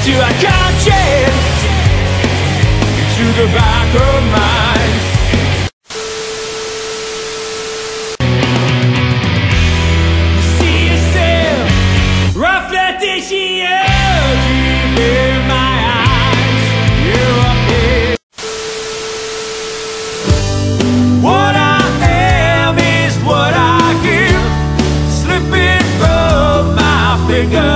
to a conscience, to the back of minds. See yourself reflected here, deep in my eyes. You appear. What I am is what I give, slipping from my fingers.